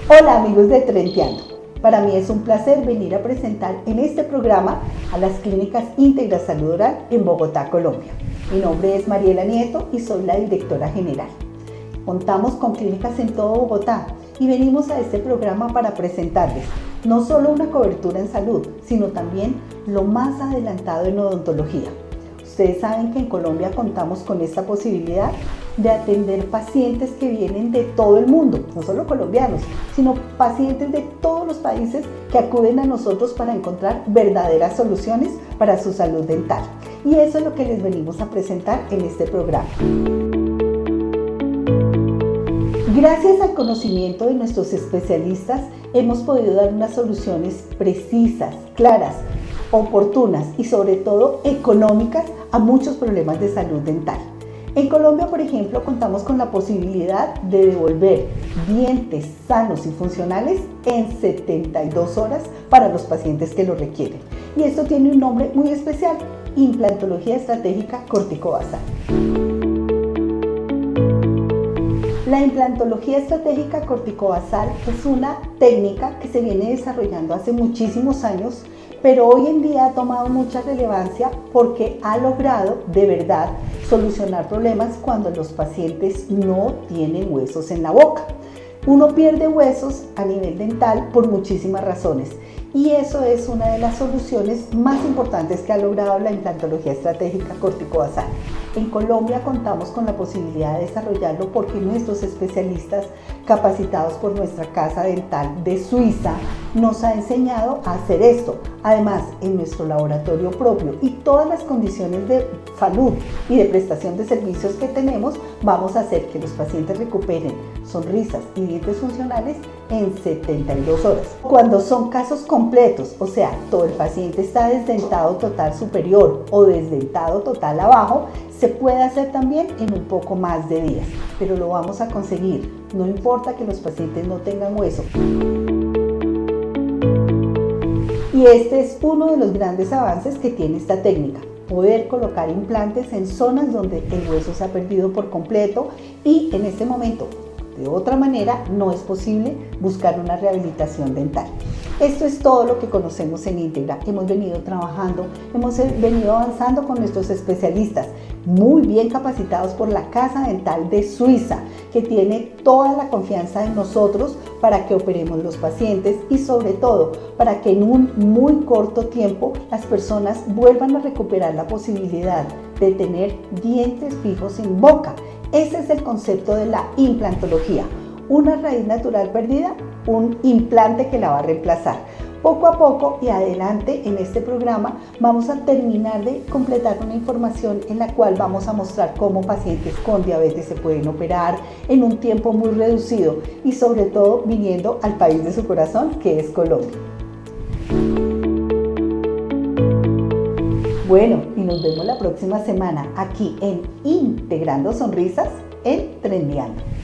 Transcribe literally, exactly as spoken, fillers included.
Hola amigos de Trenteando, para mí es un placer venir a presentar en este programa a las clínicas Integra Salud Oral en Bogotá, Colombia. Mi nombre es Mariela Nieto y soy la directora general. Contamos con clínicas en todo Bogotá y venimos a este programa para presentarles no solo una cobertura en salud, sino también lo más adelantado en odontología. Ustedes saben que en Colombia contamos con esta posibilidad de atender pacientes que vienen de todo el mundo, no solo colombianos, sino pacientes de todos los países que acuden a nosotros para encontrar verdaderas soluciones para su salud dental. Y eso es lo que les venimos a presentar en este programa. Gracias al conocimiento de nuestros especialistas, hemos podido dar unas soluciones precisas, claras, oportunas y sobre todo económicas a muchos problemas de salud dental. En Colombia, por ejemplo, contamos con la posibilidad de devolver dientes sanos y funcionales en setenta y dos horas para los pacientes que lo requieren. Y esto tiene un nombre muy especial: implantología estratégica corticobasal. La implantología estratégica corticobasal es una técnica que se viene desarrollando hace muchísimos años, pero hoy en día ha tomado mucha relevancia porque ha logrado de verdad solucionar problemas cuando los pacientes no tienen huesos en la boca. Uno pierde huesos a nivel dental por muchísimas razones y eso es una de las soluciones más importantes que ha logrado la implantología estratégica corticobasal. En Colombia contamos con la posibilidad de desarrollarlo porque nuestros especialistas, capacitados por nuestra casa dental de Suiza, nos ha enseñado a hacer esto. Además, en nuestro laboratorio propio y todas las condiciones de salud y de prestación de servicios que tenemos, vamos a hacer que los pacientes recuperen sonrisas y dientes funcionales en setenta y dos horas. Cuando son casos completos, o sea, todo el paciente está desdentado total superior o desdentado total abajo, se puede hacer también en un poco más de días, pero lo vamos a conseguir, no importa que los pacientes no tengan hueso. Y este es uno de los grandes avances que tiene esta técnica: poder colocar implantes en zonas donde el hueso se ha perdido por completo y en este momento, de otra manera, no es posible buscar una rehabilitación dental. Esto es todo lo que conocemos en Integra. Hemos venido trabajando, hemos venido avanzando con nuestros especialistas, muy bien capacitados por la Casa Dental de Suiza, que tiene toda la confianza en nosotros para que operemos los pacientes y sobre todo para que en un muy corto tiempo las personas vuelvan a recuperar la posibilidad de tener dientes fijos en boca. Ese es el concepto de la implantología: una raíz natural perdida, un implante que la va a reemplazar. Poco a poco y adelante en este programa vamos a terminar de completar una información en la cual vamos a mostrar cómo pacientes con diabetes se pueden operar en un tiempo muy reducido y sobre todo viniendo al país de su corazón, que es Colombia. Bueno, y nos vemos la próxima semana aquí en Integrando Sonrisas en Trendeando.